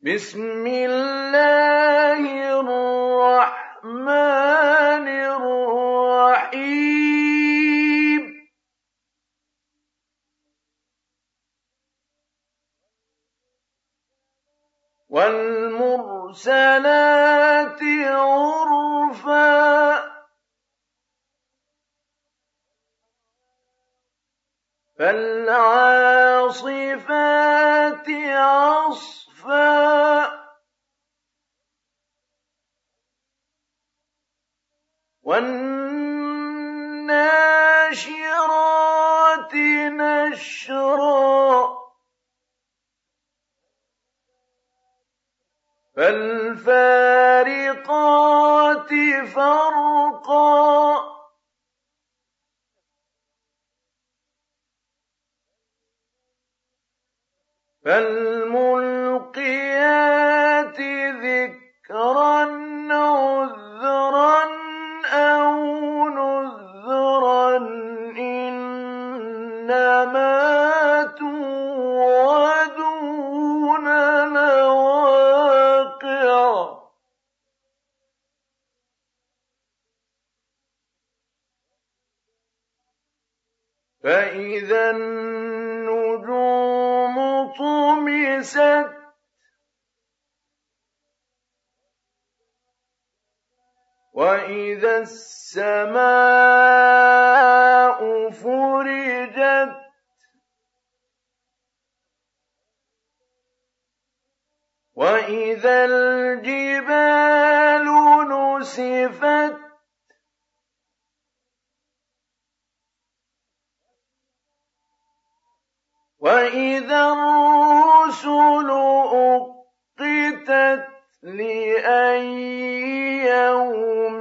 بسم الله الرحمن الرحيم والمرسلات عرفا فالعاصفات عصفا والناشرات نشرا فالفارقات فرقا فالملقيات ذكرا عذرا أو نذرا إنما توعدون لواقع فإذا النجوم طمست وإذا السماء فرجت وإذا الجبال نسفت وإذا الرسل أقتت لأي يوم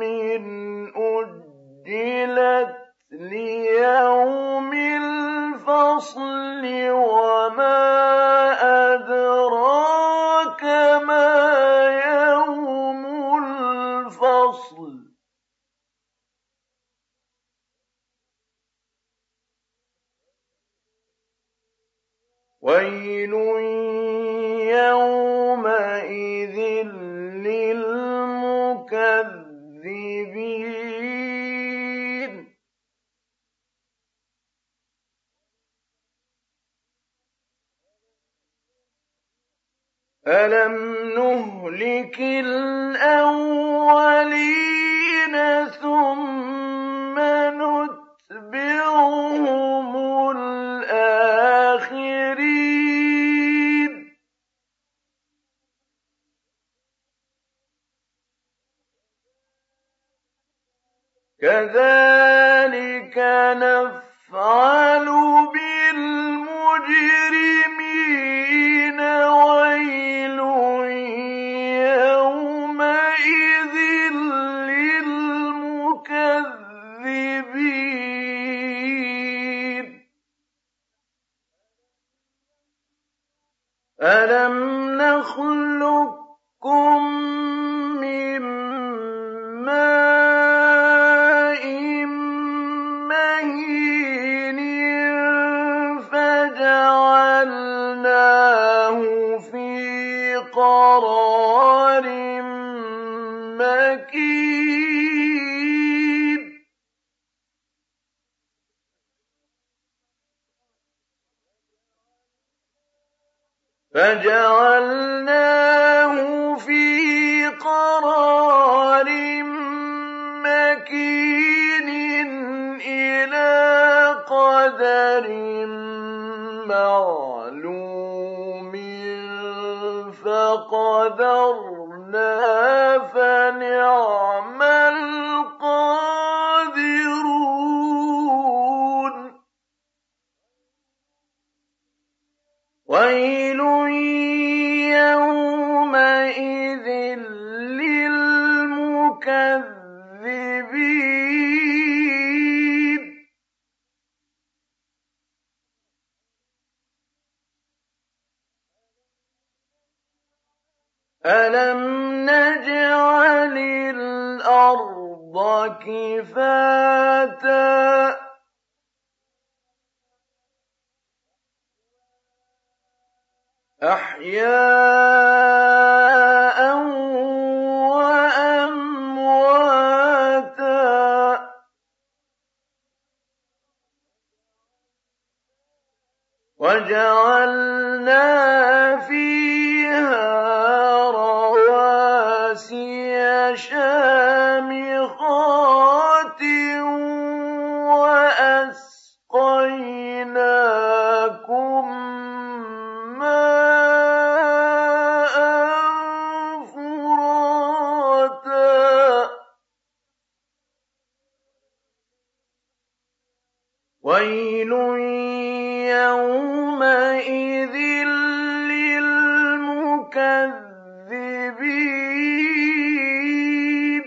أجلت ليوم الفصل وما أدراك ما يوم الفصل ويل يومئذ للمكذبين ألم نهلك الأولين ثم نتبعهم الآخرين كذلك نفعل بالمجرمين ويل يومئذ للمكذبين ألم نخلقكم من ماء مهين فجعلناه في قرار مكين إلى قدر معلوم فقدرنا فنعم القادرون ويل يومئذ للمكذبين ألم نجعل الأرض كفاتا أحياء وَجَعَلْنَا فِيهَا رَوَاسِيَ شَامِخَاتٍ وَأَسْقَيْنَاكُم مَّاءً فُرَاتًا وَيْلٌ يَوْمَئِذٍ لِّلْمُكَذِّبِينَ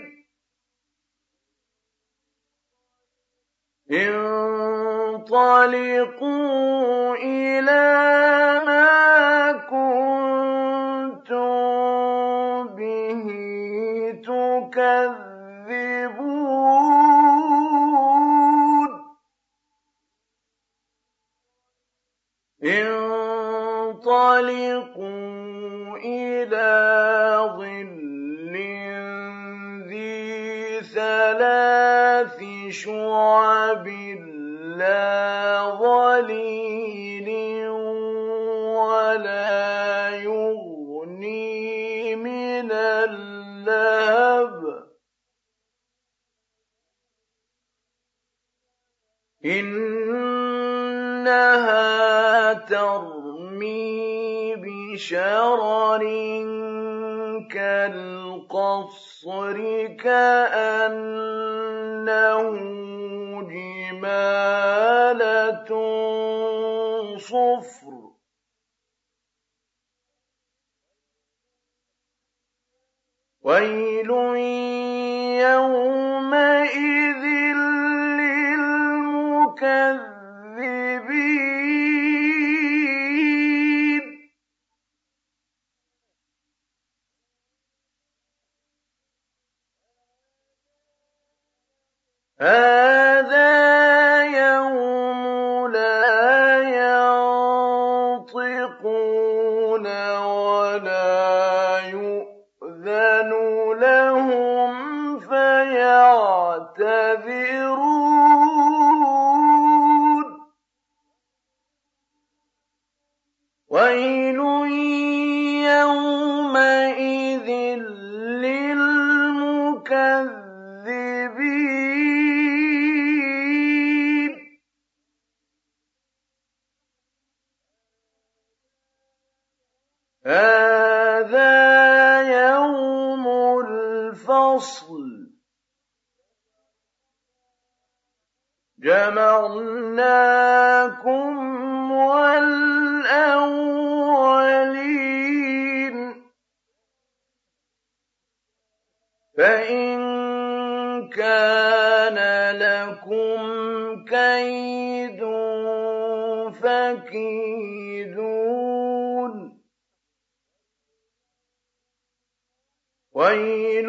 انطَلِقُوا إِلَىٰ مَا كُنتُم بِهِ تُكَذِّبُونَ انطَلِقُوا إِلَىٰ ظِلٍّ ذِي ثَلَاثِ شُعَبٍ لَّا ظَلِيلٍ وَلَا يُغْنِي مِنَ اللَّهَبِ إِنَّهَا تَرْمِي بِشَرَرٍ كَالْقَصْرِ كَأَنَّهُ جِمَالَتٌ صُفْرٌ وَيْلٌ يَوْمَئِذٍ لِّلْمُكَذِّبِينَ هَٰذَا يَوْمُ لَا يَنطِقُونَ وَلَا يُؤْذَنُ لَهُمْ فَيَعْتَذِرُونَ وَيْلٌ يَوْمَئِذٍ لِّلْمُكَذِّبِينَ هَٰذَا يَوْمُ الْفَصْلِ جَمَعْنَاكُمْ وَالْأَوَّلِينَ فَإِن كَانَ لَكُمْ كَيْدٌ فَكِيدُونِ وَيْلٌ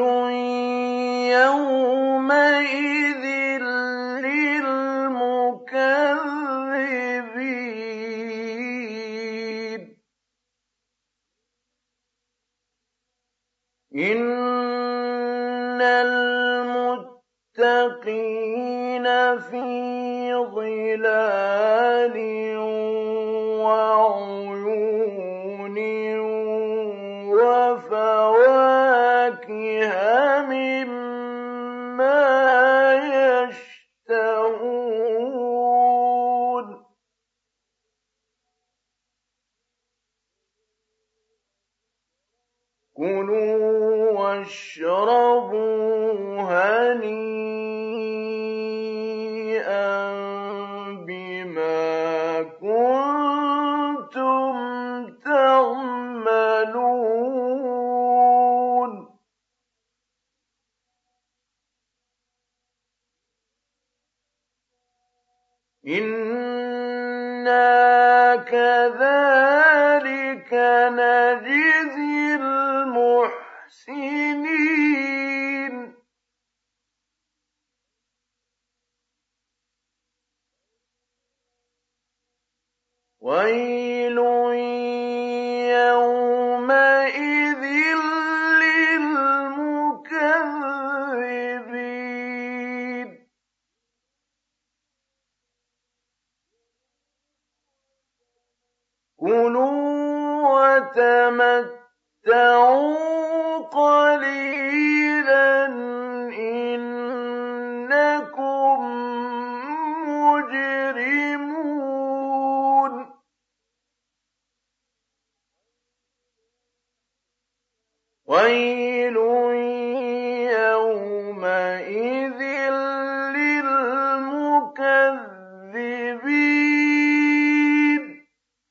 يَوْمَئِذٍ لِّلْمُكَذِّبِينَ إِنَّ الْمُتَّقِينَ فِي ظِلَالٍ وَعُيُونٍ وَفَوَاكِهَ مِمَّا يَشْتَهُونَ كُلُوا وَاشْرَبُوا هَنِيئًا بِمَا كُنتُمْ تَعْمَلُونَ إِنَّا كَذَٰلِكَ نَجْزِي الْمُحْسِنِينَ وَيْلٌ يَوْمَئِذٍ لِّلْمُكَذِّبِينَ تَتَمَتَّعُوا قَلِيلًا إِنَّكُم مُّجْرِمُونَ وَيْلٌ يَوْمَئِذٍ لِّلْمُكَذِّبِينَ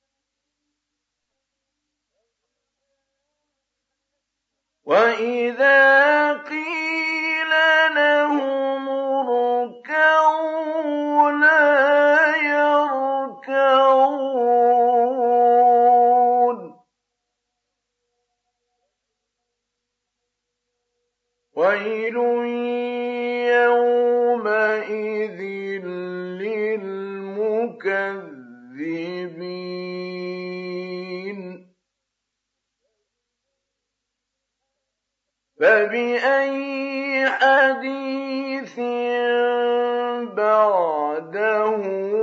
وَإِذَا قِيلَ لَهُمُ ارْكَعُوا لَا يَرْكَعُونَ وَيْلٌ يَوْمَئِذٍ لِّلْمُكَذِّبِينَ فَبِأَيِّ حَدِيثٍ بَعْدَهُ